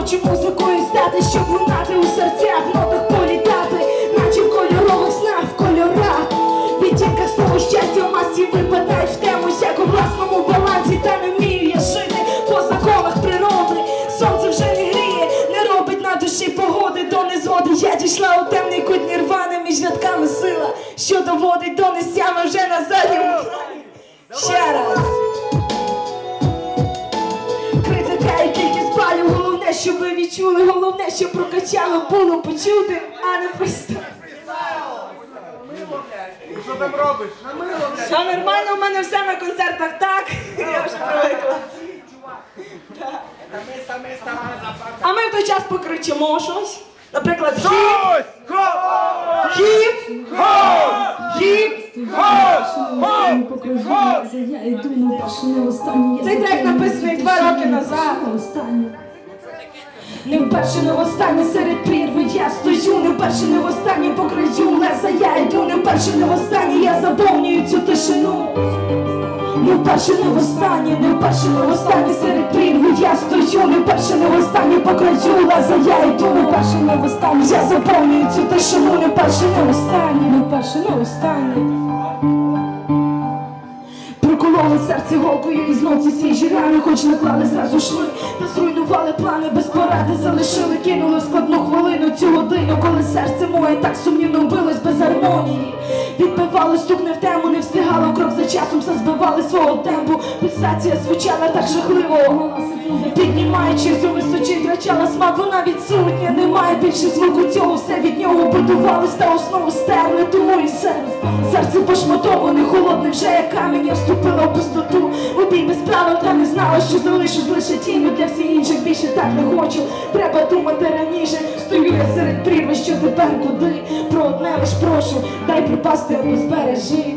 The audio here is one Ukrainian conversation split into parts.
хочу музикою стати, щоб лунати у серцях, в нотах політати, наче в кольорових снах, в кольорах. Відтінках слово щастя в масці випадають в тему, як у власному балансі. Та не вмію я жити по законах природи. Сонце вже не гріє, не робить на душі погоди до незгоди. Я дійшла у темний кут нірвани, між рядками сила, що доводить до нестями вже на задньому плані. Ще раз. Критика і кількість балів, головне, щоб ви відчули, головне, щоб прокачало було почути, а не просто. Що там робиш? Все нормально, у мене все на концертах так. Я вже привикла. А ми в той час покричимо щось. Наприклад, Цей трек написаний 2 роки назад. Не вперше, не востаннє серед прірви я стою, не вперше, не востаннє по краю леса я йду, не вперше, не востаннє я заповнюю цю тишину. Не вперше, не востаннє, не вперше, не востаннє серед прірви я стою, не вперше, не востаннє по краю леса я йду, не вперше, не востаннє я заповнюю цю тишину, не вперше, не востаннє, не вперше, не востаннє. Прокололи серце голкою і знов ці свіжі рани, хоч наклали, зразу шли, та зруйнували плани, без поради залишили, кинули в складну хвилину цю годину, коли серце моє так сумнівно билось без гармонії. Відбивали стук не в тему, не встигало крок за часом, все збивали свого темпу. Пульсація звучала так жахливо, піднімаючись у височі, втрачала смак, вона відсутня, немає більше звуку цього, все від нього будувалось та основу стерли, тому і серце пошматоване, холодне вже як камінь, я вступила в пустоту, у бій без правил, та не знала, що залишусь лише тінню для всіх інших, більше так не хочу, треба думати раніше, стою я серед прірви, що тепер куди, про одне лиш прошу, дай припасти або збережи.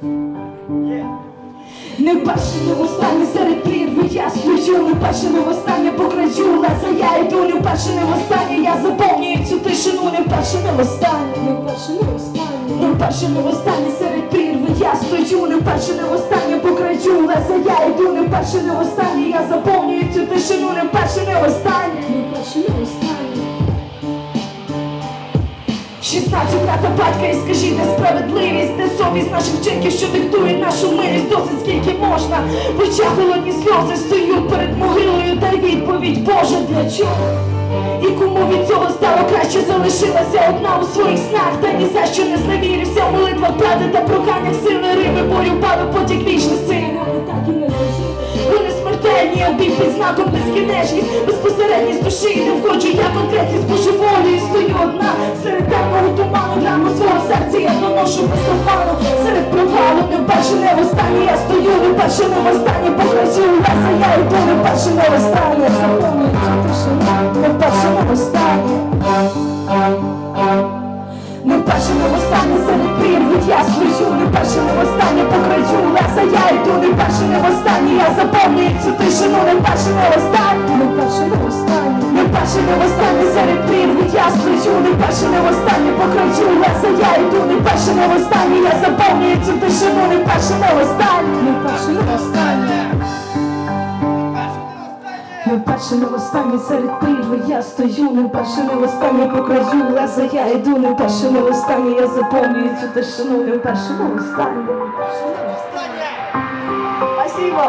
Не вперше, не востаннє серед прірви я стою, не вперше, не востаннє по краю леса я йду, не вперше, не востаннє я заповнюю цю тишину, не вперше, не востаннє, не вперше, не востаннє, не вперше, не востаннє серед прірви я стою, не вперше, не востаннє по краю леса я йду, не вперше, не востаннє я заповнюю цю тишину, не вперше, не востаннє, не вперше, не востаннє. 16 брата батька і скажіть, де справедливість, де совість наших вчинків, що диктує нашу милість, досить скільки можна. В очах холодні сльози стою перед могилою, дай відповідь, Боже, для чого? І кому від цього стало краще, залишилася одна у своїх снах, та ні за що не зневірився в молитвах правди та проханнях сили Рими, бою падав потік вічності. Вони смертельні, обій під знаком безкінечність, безпосередність душі, не входжу я конкретність божеволі, стою одна серед темного туману, граму свого серця я доношу без обману, серед провалу, не вперше, не востаннє я стою, не вперше, не востаннє по краю леса я йду, не вперше, не востаннє, заповнюю цю тишину, не вперше, не востаннє. Не вперше, не востаннє серед прірви я стою, не вперше, не востаннє по краю леса я йду, не вперше, не востаннє я заповнюю цю тишину, не вперше, не востаннє, не вперше, не востаннє, не вперше, не востаннє серед прірви я стою, не вперше, не востаннє по краю леса я йду, не вперше, не востаннє я заповнюю цю тишину, не вперше, не востаннє, не вперше, не востаннє. Не вперше, не востаннє серед прірви я стою, не вперше, не востаннє по краю леса я йду, не вперше, не востаннє я заповнюю цю тишину, не вперше, не востаннє. Спасибо.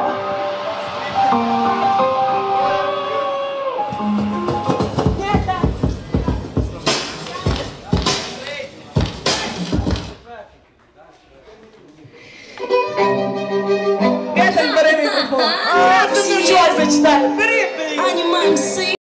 Бери мікрофон. Ти не вчора зачитаю. Бери.